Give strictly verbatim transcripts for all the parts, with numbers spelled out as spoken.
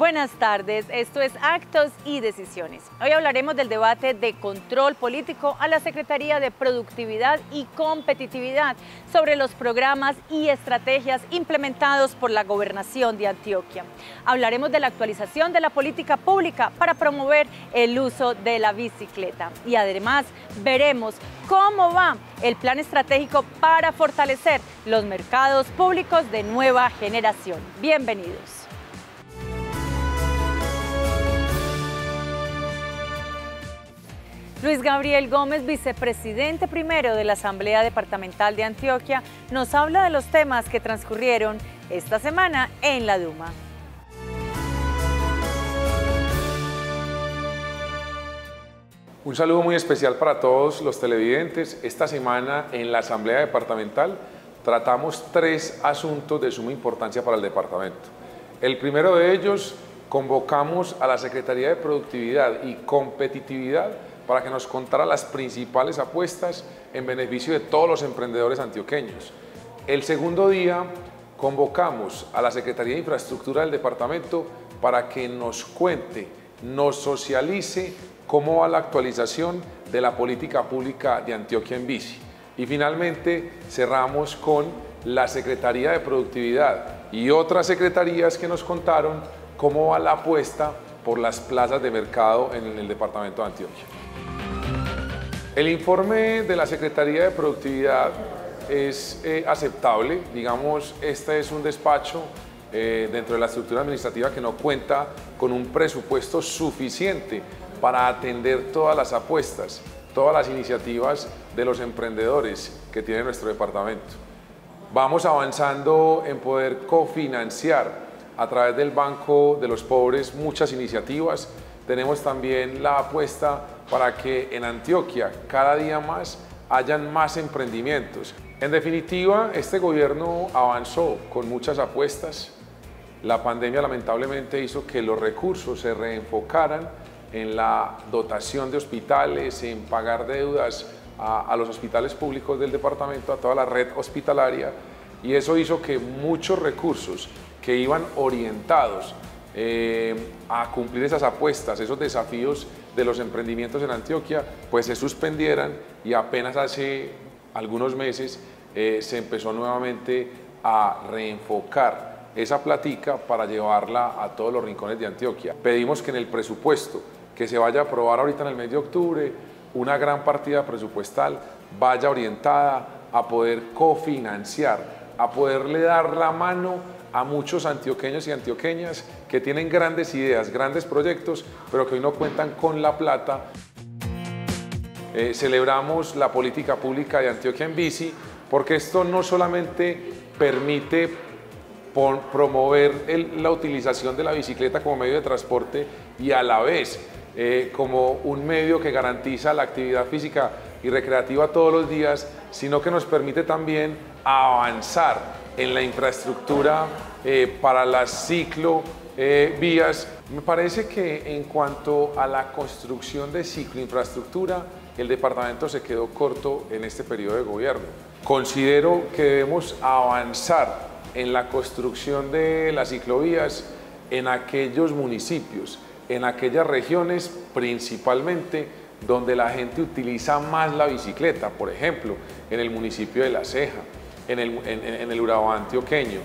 Buenas tardes, esto es Actos y Decisiones. Hoy hablaremos del debate de control político a la Secretaría de Productividad y Competitividad sobre los programas y estrategias implementados por la Gobernación de Antioquia. Hablaremos de la actualización de la política pública para promover el uso de la bicicleta y además veremos cómo va el plan estratégico para fortalecer los mercados públicos de nueva generación. Bienvenidos. Luis Gabriel Gómez, vicepresidente primero de la Asamblea Departamental de Antioquia, nos habla de los temas que transcurrieron esta semana en la Duma. Un saludo muy especial para todos los televidentes. Esta semana en la Asamblea Departamental tratamos tres asuntos de suma importancia para el departamento. El primero de ellos, convocamos a la Secretaría de Productividad y Competitividad para que nos contara las principales apuestas en beneficio de todos los emprendedores antioqueños. El segundo día, convocamos a la Secretaría de Infraestructura del departamento para que nos cuente, nos socialice cómo va la actualización de la política pública de Antioquia en bici. Y finalmente cerramos con la Secretaría de Productividad y otras secretarías que nos contaron cómo va la apuesta por las plazas de mercado en el departamento de Antioquia. El informe de la Secretaría de Productividad es eh, aceptable. Digamos, este es un despacho eh, dentro de la estructura administrativa que no cuenta con un presupuesto suficiente para atender todas las apuestas, todas las iniciativas de los emprendedores que tiene nuestro departamento. Vamos avanzando en poder cofinanciar a través del Banco de los Pobres muchas iniciativas. Tenemos también la apuesta para que en Antioquia cada día más hayan más emprendimientos. En definitiva, este gobierno avanzó con muchas apuestas. La pandemia lamentablemente hizo que los recursos se reenfocaran en la dotación de hospitales, en pagar deudas a, a los hospitales públicos del departamento, a toda la red hospitalaria, y eso hizo que muchos recursos que iban orientados eh, a cumplir esas apuestas, esos desafíos de los emprendimientos en Antioquia, pues se suspendieran, y apenas hace algunos meses eh, se empezó nuevamente a reenfocar esa platica para llevarla a todos los rincones de Antioquia. Pedimos que en el presupuesto que se vaya a aprobar ahorita en el mes de octubre, una gran partida presupuestal vaya orientada a poder cofinanciar, a poderle dar la mano a muchos antioqueños y antioqueñas que tienen grandes ideas, grandes proyectos, pero que hoy no cuentan con la plata. Eh, celebramos la política pública de Antioquia en bici, porque esto no solamente permite por promover el, la utilización de la bicicleta como medio de transporte y a la vez eh, como un medio que garantiza la actividad física y recreativa todos los días, sino que nos permite también avanzar en la infraestructura eh, para las ciclovías. Eh, Me parece que en cuanto a la construcción de cicloinfraestructura, el departamento se quedó corto en este periodo de gobierno. Considero que debemos avanzar en la construcción de las ciclovías en aquellos municipios, en aquellas regiones principalmente donde la gente utiliza más la bicicleta, por ejemplo, en el municipio de La Ceja, en el, en, en el Urabá antioqueño.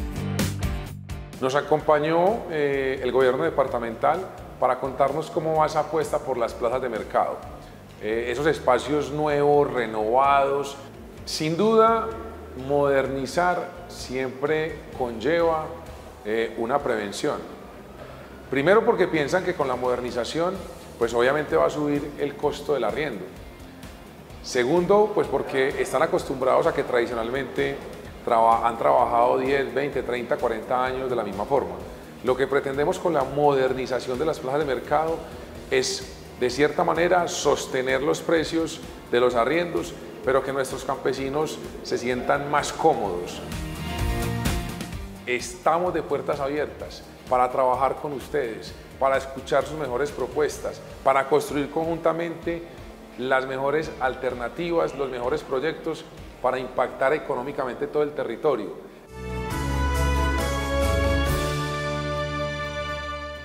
Nos acompañó eh, el gobierno departamental para contarnos cómo va esa apuesta por las plazas de mercado. Eh, esos espacios nuevos, renovados. Sin duda, modernizar siempre conlleva eh, una prevención. Primero porque piensan que con la modernización, pues obviamente va a subir el costo del arriendo. Segundo, pues porque están acostumbrados a que tradicionalmente traba, han trabajado diez, veinte, treinta, cuarenta años de la misma forma. Lo que pretendemos con la modernización de las plazas de mercado es, de cierta manera, sostener los precios de los arriendos, pero que nuestros campesinos se sientan más cómodos. Estamos de puertas abiertas para trabajar con ustedes, para escuchar sus mejores propuestas, para construir conjuntamente las mejores alternativas, los mejores proyectos para impactar económicamente todo el territorio.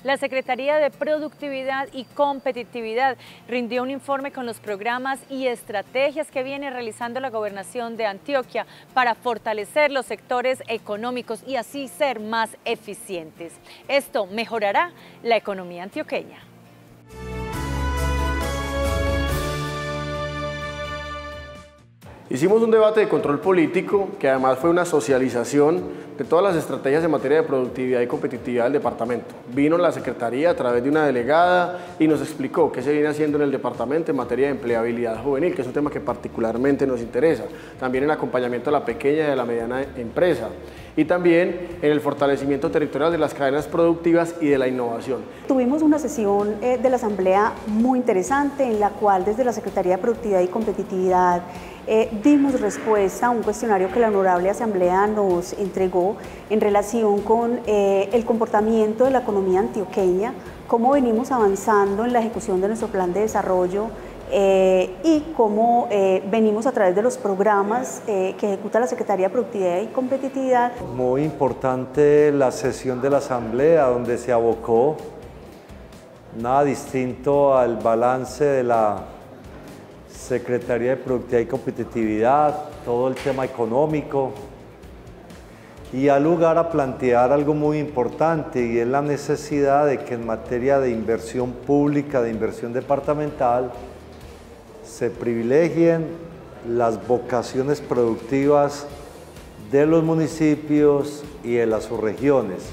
La Secretaría de Productividad y Competitividad rindió un informe con los programas y estrategias que viene realizando la Gobernación de Antioquia para fortalecer los sectores económicos y así ser más eficientes. Esto mejorará la economía antioqueña. Hicimos un debate de control político que además fue una socialización de todas las estrategias en materia de productividad y competitividad del departamento. Vino la Secretaría a través de una delegada y nos explicó qué se viene haciendo en el departamento en materia de empleabilidad juvenil, que es un tema que particularmente nos interesa. También el acompañamiento a la pequeña y a la mediana empresa. Y también en el fortalecimiento territorial de las cadenas productivas y de la innovación. Tuvimos una sesión eh, de la Asamblea muy interesante en la cual desde la Secretaría de Productividad y Competitividad eh, dimos respuesta a un cuestionario que la Honorable Asamblea nos entregó en relación con eh, el comportamiento de la economía antioqueña, cómo venimos avanzando en la ejecución de nuestro plan de desarrollo Eh, y cómo eh, venimos a través de los programas eh, que ejecuta la Secretaría de Productividad y Competitividad. Muy importante la sesión de la Asamblea donde se abocó, nada distinto al balance de la Secretaría de Productividad y Competitividad, todo el tema económico, y al lugar a plantear algo muy importante, y es la necesidad de que en materia de inversión pública, de inversión departamental, se privilegien las vocaciones productivas de los municipios y de las subregiones.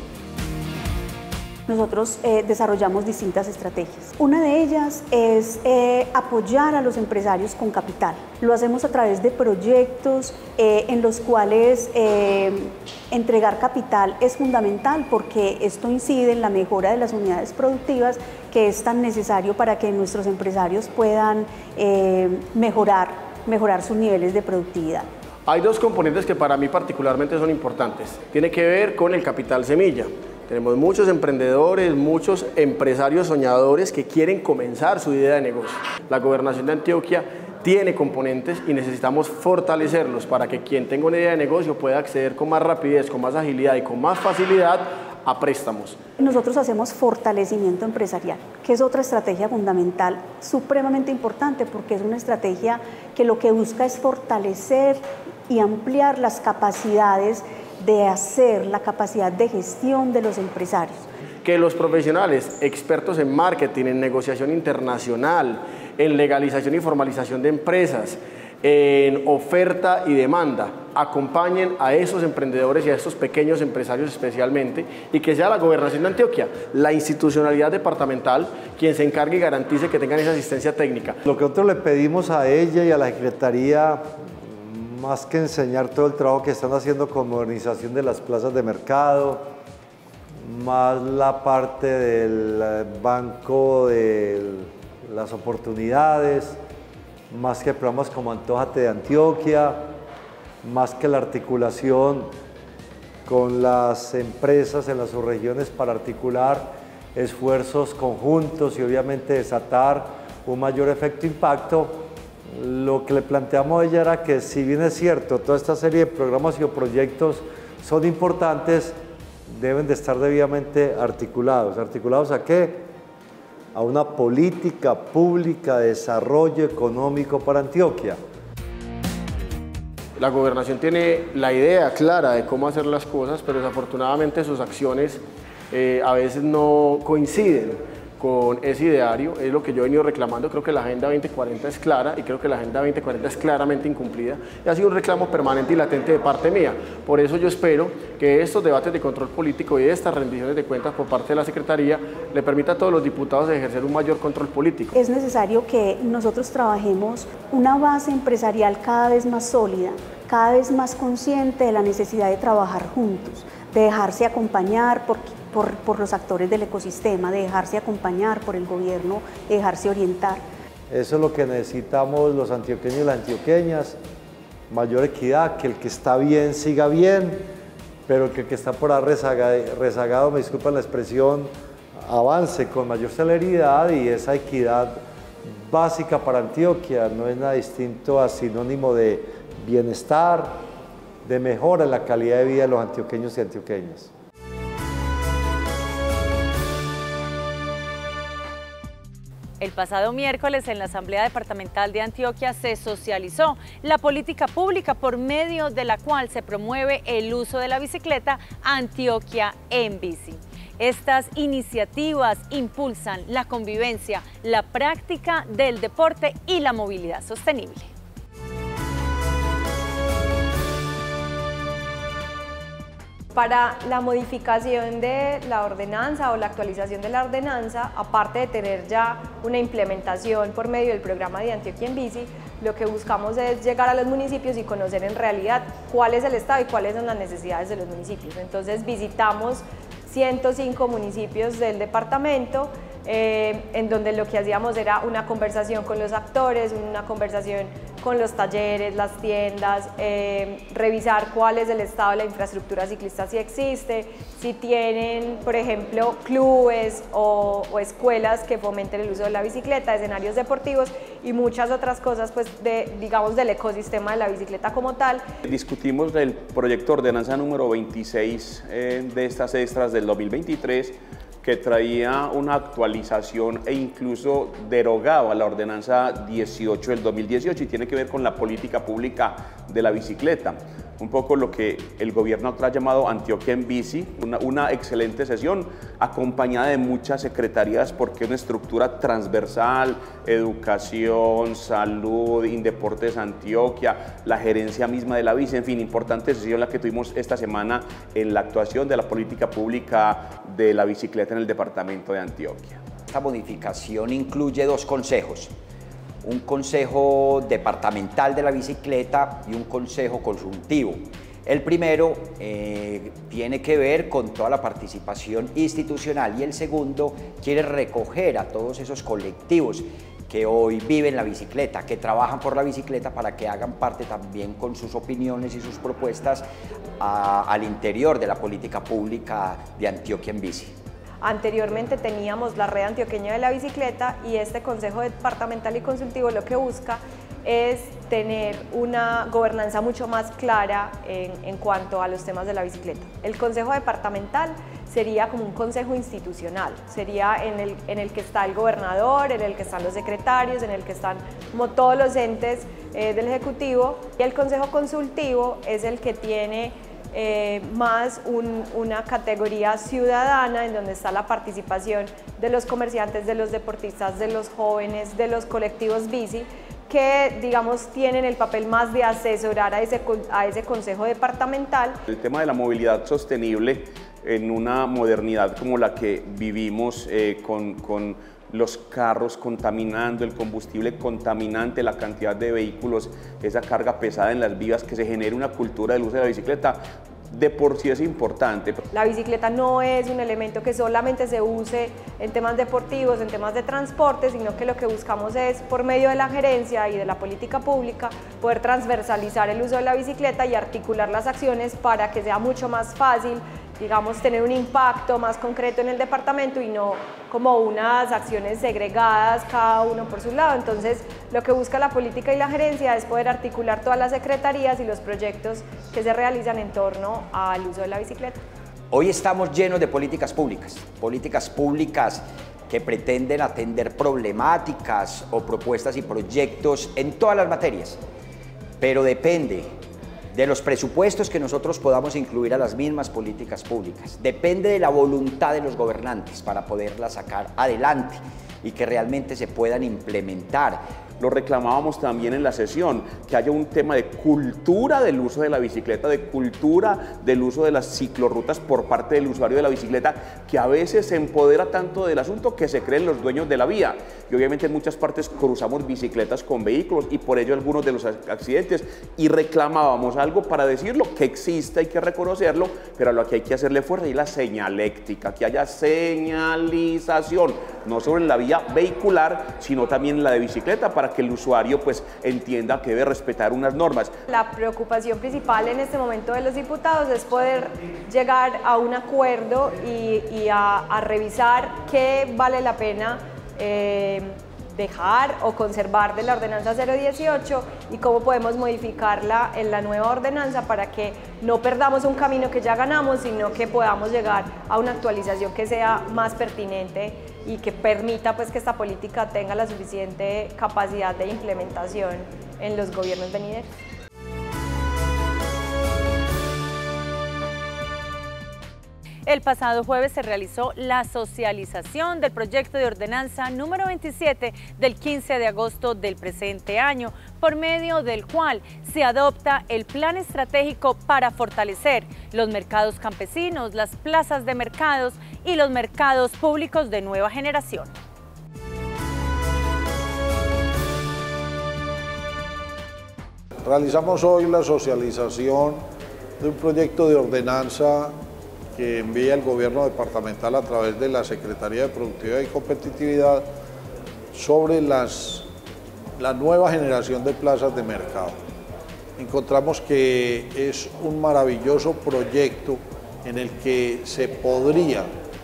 Nosotros eh, desarrollamos distintas estrategias. Una de ellas es eh, apoyar a los empresarios con capital. Lo hacemos a través de proyectos eh, en los cuales eh, entregar capital es fundamental porque esto incide en la mejora de las unidades productivas que es tan necesario para que nuestros empresarios puedan eh, mejorar, mejorar sus niveles de productividad. Hay dos componentes que para mí particularmente son importantes. Tiene que ver con el capital semilla. Tenemos muchos emprendedores, muchos empresarios soñadores que quieren comenzar su idea de negocio. La Gobernación de Antioquia tiene componentes y necesitamos fortalecerlos para que quien tenga una idea de negocio pueda acceder con más rapidez, con más agilidad y con más facilidad a préstamos. Nosotros hacemos fortalecimiento empresarial, que es otra estrategia fundamental, supremamente importante porque es una estrategia que lo que busca es fortalecer y ampliar las capacidades de hacer, la capacidad de gestión de los empresarios. Que los profesionales expertos en marketing, en negociación internacional, en legalización y formalización de empresas, en oferta y demanda, acompañen a esos emprendedores y a estos pequeños empresarios especialmente, y que sea la Gobernación de Antioquia, la institucionalidad departamental, quien se encargue y garantice que tengan esa asistencia técnica. Lo que nosotros le pedimos a ella y a la Secretaría, más que enseñar todo el trabajo que están haciendo con modernización de las plazas de mercado, más la parte del banco de las oportunidades, más que programas como Antójate de Antioquia, más que la articulación con las empresas en las subregiones para articular esfuerzos conjuntos y obviamente desatar un mayor efecto impacto. Lo que le planteamos a ella era que, si bien es cierto, toda esta serie de programas y proyectos son importantes, deben de estar debidamente articulados. ¿Articulados a qué? A una política pública de desarrollo económico para Antioquia. La Gobernación tiene la idea clara de cómo hacer las cosas, pero desafortunadamente sus acciones eh, a veces no coinciden con ese ideario. Es lo que yo he venido reclamando. Creo que la Agenda veinte cuarenta es clara y creo que la Agenda veinte cuarenta es claramente incumplida y ha sido un reclamo permanente y latente de parte mía. Por eso yo espero que estos debates de control político y estas rendiciones de cuentas por parte de la Secretaría le permita a todos los diputados ejercer un mayor control político. Es necesario que nosotros trabajemos una base empresarial cada vez más sólida, cada vez más consciente de la necesidad de trabajar juntos, de dejarse acompañar por, por, por los actores del ecosistema, de dejarse acompañar por el gobierno, de dejarse orientar. Eso es lo que necesitamos los antioqueños y las antioqueñas, mayor equidad, que el que está bien siga bien, pero que el que está por ahí rezagado, rezagado, me disculpan la expresión, avance con mayor celeridad, y esa equidad básica para Antioquia no es nada distinto a sinónimo de bienestar, de mejora en la calidad de vida de los antioqueños y antioqueñas. El pasado miércoles en la Asamblea Departamental de Antioquia se socializó la política pública por medio de la cual se promueve el uso de la bicicleta Antioquia en Bici. Estas iniciativas impulsan la convivencia, la práctica del deporte y la movilidad sostenible. Para la modificación de la ordenanza o la actualización de la ordenanza, aparte de tener ya una implementación por medio del programa de Antioquia en Bici, lo que buscamos es llegar a los municipios y conocer en realidad cuál es el estado y cuáles son las necesidades de los municipios. Entonces visitamos ciento cinco municipios del departamento, eh, en donde lo que hacíamos era una conversación con los actores, una conversación con los talleres, las tiendas, eh, revisar cuál es el estado de la infraestructura ciclista, si existe, si tienen, por ejemplo, clubes o, o escuelas que fomenten el uso de la bicicleta, escenarios deportivos y muchas otras cosas, pues, de, digamos, del ecosistema de la bicicleta como tal. Discutimos el proyecto de ordenanza número veintiséis eh, de estas extras del dos mil veintitrés, que traía una actualización e incluso derogaba la ordenanza dieciocho del dos mil dieciocho y tiene que ver con la política pública de la bicicleta. Un poco lo que el gobierno ha llamado Antioquia en Bici, una, una excelente sesión acompañada de muchas secretarías porque es una estructura transversal, educación, salud, Indeportes Antioquia, la gerencia misma de la bici, en fin, importante sesión la que tuvimos esta semana en la actuación de la política pública de la bicicleta en el departamento de Antioquia. Esta modificación incluye dos consejos. Un consejo departamental de la bicicleta y un consejo consultivo. El primero eh, tiene que ver con toda la participación institucional y el segundo quiere recoger a todos esos colectivos que hoy viven la bicicleta, que trabajan por la bicicleta para que hagan parte también con sus opiniones y sus propuestas a, al interior de la política pública de Antioquia en Bici. Anteriormente teníamos la Red Antioqueña de la Bicicleta y este Consejo Departamental y Consultivo lo que busca es tener una gobernanza mucho más clara en, en cuanto a los temas de la bicicleta. El Consejo Departamental sería como un consejo institucional, sería en el, en el que está el gobernador, en el que están los secretarios, en el que están como todos los entes eh, del Ejecutivo, y el Consejo Consultivo es el que tiene Eh, más un, una categoría ciudadana en donde está la participación de los comerciantes, de los deportistas, de los jóvenes, de los colectivos bici, que digamos tienen el papel más de asesorar a ese, a ese consejo departamental. El tema de la movilidad sostenible en una modernidad como la que vivimos eh, con, con los carros contaminando, el combustible contaminante, la cantidad de vehículos, esa carga pesada en las vías, que se genere una cultura del uso de la bicicleta, de por sí es importante. La bicicleta no es un elemento que solamente se use en temas deportivos, en temas de transporte, sino que lo que buscamos es, por medio de la gerencia y de la política pública, poder transversalizar el uso de la bicicleta y articular las acciones para que sea mucho más fácil, digamos, tener un impacto más concreto en el departamento y no como unas acciones segregadas, cada uno por su lado. Entonces, lo que busca la política y la gerencia es poder articular todas las secretarías y los proyectos que se realizan en torno al uso de la bicicleta. Hoy estamos llenos de políticas públicas, políticas públicas que pretenden atender problemáticas o propuestas y proyectos en todas las materias, pero depende de los presupuestos que nosotros podamos incluir a las mismas políticas públicas. Depende de la voluntad de los gobernantes para poderlas sacar adelante y que realmente se puedan implementar. Lo reclamábamos también en la sesión, que haya un tema de cultura del uso de la bicicleta, de cultura del uso de las ciclorrutas por parte del usuario de la bicicleta, que a veces se empodera tanto del asunto que se creen los dueños de la vía. Y obviamente en muchas partes cruzamos bicicletas con vehículos y por ello algunos de los accidentes, y reclamábamos algo para decirlo, que existe, hay que reconocerlo, pero a lo que hay que hacerle fuerza es la señaléctica, que haya señalización, no solo en la vía vehicular, sino también en la de bicicleta, para que el usuario pues entienda que debe respetar unas normas. La preocupación principal en este momento de los diputados es poder llegar a un acuerdo y, y a, a revisar qué vale la pena eh, dejar o conservar de la ordenanza cero dieciocho y cómo podemos modificarla en la nueva ordenanza para que no perdamos un camino que ya ganamos, sino que podamos llegar a una actualización que sea más pertinente y que permita pues que esta política tenga la suficiente capacidad de implementación en los gobiernos venideros. El pasado jueves se realizó la socialización del proyecto de ordenanza número veintisiete del quince de agosto del presente año, por medio del cual se adopta el plan estratégico para fortalecer los mercados campesinos, las plazas de mercados y los mercados públicos de nueva generación. Realizamos hoy la socialización de un proyecto de ordenanza que envía el gobierno departamental a través de la Secretaría de Productividad y Competitividad sobre las, la nueva generación de plazas de mercado. Encontramos que es un maravilloso proyecto en el que se podría,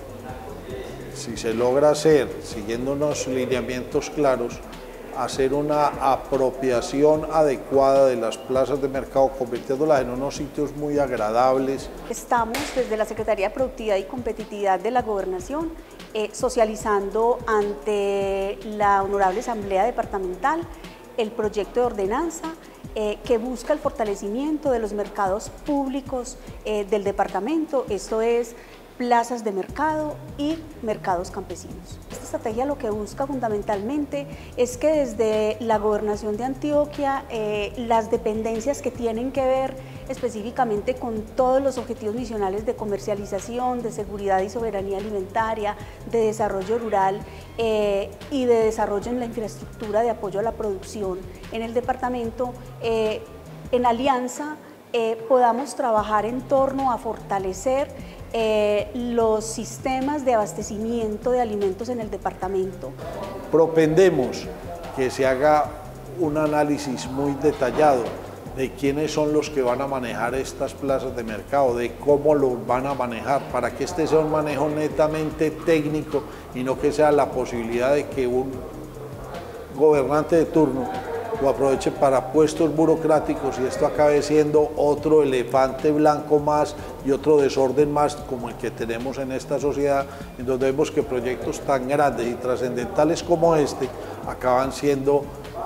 si se logra hacer, siguiendo unos lineamientos claros, hacer una apropiación adecuada de las plazas de mercado, convirtiéndolas en unos sitios muy agradables. Estamos desde la Secretaría de Productividad y Competitividad de la Gobernación eh, socializando ante la Honorable Asamblea Departamental el proyecto de ordenanza eh, que busca el fortalecimiento de los mercados públicos eh, del departamento, esto es plazas de mercado y mercados campesinos. Esta estrategia lo que busca fundamentalmente es que desde la Gobernación de Antioquia eh, las dependencias que tienen que ver específicamente con todos los objetivos misionales de comercialización, de seguridad y soberanía alimentaria, de desarrollo rural eh, y de desarrollo en la infraestructura de apoyo a la producción en el departamento, eh, en alianza eh, podamos trabajar en torno a fortalecer Eh, los sistemas de abastecimiento de alimentos en el departamento. Propendemos que se haga un análisis muy detallado de quiénes son los que van a manejar estas plazas de mercado, de cómo lo van a manejar, para que este sea un manejo netamente técnico y no que sea la posibilidad de que un gobernante de turno lo aproveche para puestos burocráticos y esto acabe siendo otro elefante blanco más y otro desorden más como el que tenemos en esta sociedad, en donde vemos que proyectos tan grandes y trascendentales como este acaban siendo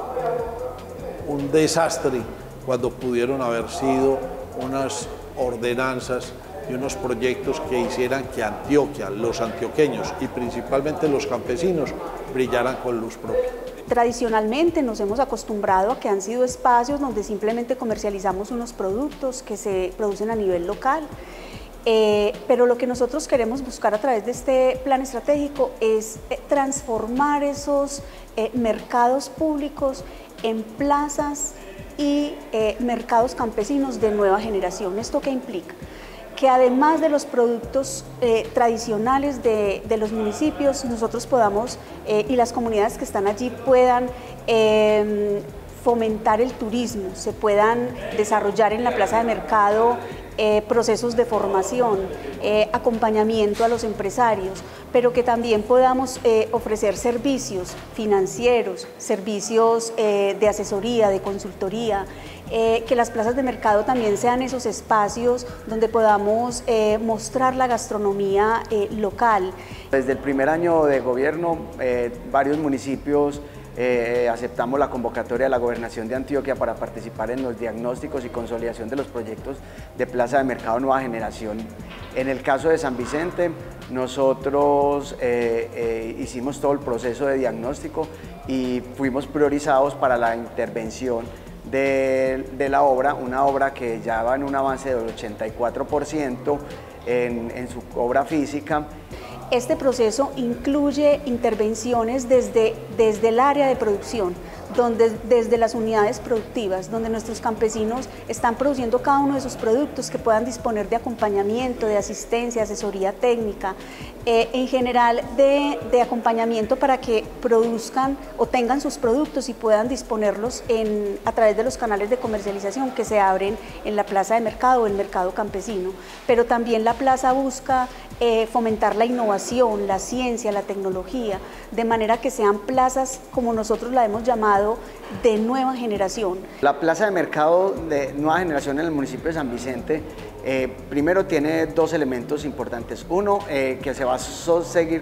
un desastre cuando pudieron haber sido unas ordenanzas y unos proyectos que hicieran que Antioquia, los antioqueños y principalmente los campesinos brillaran con luz propia. Tradicionalmente nos hemos acostumbrado a que han sido espacios donde simplemente comercializamos unos productos que se producen a nivel local, eh, pero lo que nosotros queremos buscar a través de este plan estratégico es eh, transformar esos eh, mercados públicos en plazas y eh, mercados campesinos de nueva generación. ¿Esto qué implica? Que además de los productos eh, tradicionales de, de los municipios, nosotros podamos, eh, y las comunidades que están allí puedan eh, fomentar el turismo, se puedan desarrollar en la plaza de mercado eh, procesos de formación, eh, acompañamiento a los empresarios, pero que también podamos eh, ofrecer servicios financieros, servicios eh, de asesoría, de consultoría, Eh, que las plazas de mercado también sean esos espacios donde podamos eh, mostrar la gastronomía eh, local. Desde el primer año de gobierno, eh, varios municipios eh, aceptamos la convocatoria de la Gobernación de Antioquia para participar en los diagnósticos y consolidación de los proyectos de plaza de mercado nueva generación. En el caso de San Vicente, nosotros eh, eh, hicimos todo el proceso de diagnóstico y fuimos priorizados para la intervención De, de la obra, una obra que ya va en un avance del ochenta y cuatro por ciento en, en su obra física. Este proceso incluye intervenciones desde, desde el área de producción, donde, desde las unidades productivas, donde nuestros campesinos están produciendo cada uno de sus productos, que puedan disponer de acompañamiento, de asistencia, asesoría técnica, eh, en general de, de acompañamiento para que produzcan o tengan sus productos y puedan disponerlos en, a través de los canales de comercialización que se abren en la plaza de mercado o el mercado campesino. Pero también la plaza busca eh, fomentar la innovación, la ciencia, la tecnología, de manera que sean plazas, como nosotros la hemos llamado, de nueva generación. La plaza de mercado de nueva generación en el municipio de San Vicente eh, primero tiene dos elementos importantes. Uno, eh, que se va a seguir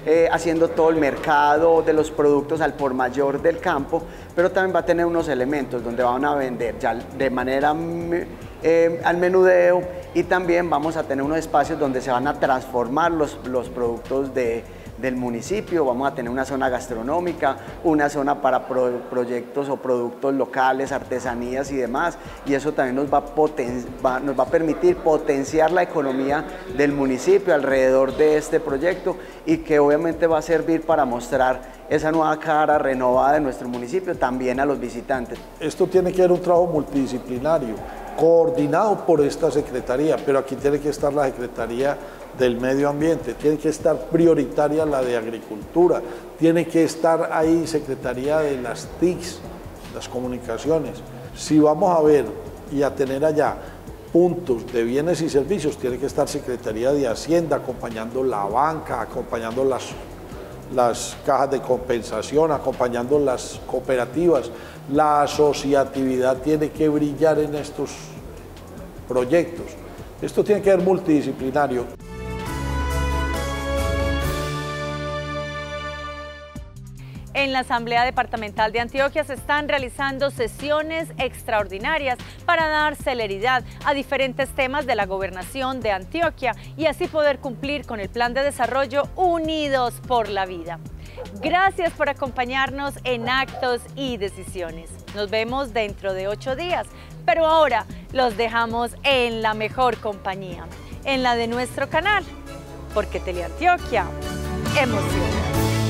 eh, haciendo todo el mercado de los productos al por mayor del campo, pero también va a tener unos elementos donde van a vender ya de manera eh, al menudeo, y también vamos a tener unos espacios donde se van a transformar los, los productos de del municipio. Vamos a tener una zona gastronómica, una zona para pro, proyectos o productos locales, artesanías y demás, y eso también nos va, a poten, va, nos va a permitir potenciar la economía del municipio alrededor de este proyecto, y que obviamente va a servir para mostrar esa nueva cara renovada de nuestro municipio también a los visitantes. Esto tiene que ser un trabajo multidisciplinario, coordinado por esta Secretaría, pero aquí tiene que estar la Secretaría del Medio Ambiente, tiene que estar prioritaria la de Agricultura, tiene que estar ahí Secretaría de las T I Cs, las comunicaciones. Si vamos a ver y a tener allá puntos de bienes y servicios, tiene que estar Secretaría de Hacienda acompañando la banca, acompañando las, las cajas de compensación, acompañando las cooperativas. La asociatividad tiene que brillar en estos proyectos. Esto tiene que ser multidisciplinario. En la Asamblea Departamental de Antioquia se están realizando sesiones extraordinarias para dar celeridad a diferentes temas de la gobernación de Antioquia y así poder cumplir con el plan de desarrollo Unidos por la Vida. Gracias por acompañarnos en Actos y Decisiones. Nos vemos dentro de ocho días, pero ahora los dejamos en la mejor compañía, en la de nuestro canal, porque Teleantioquia emociona.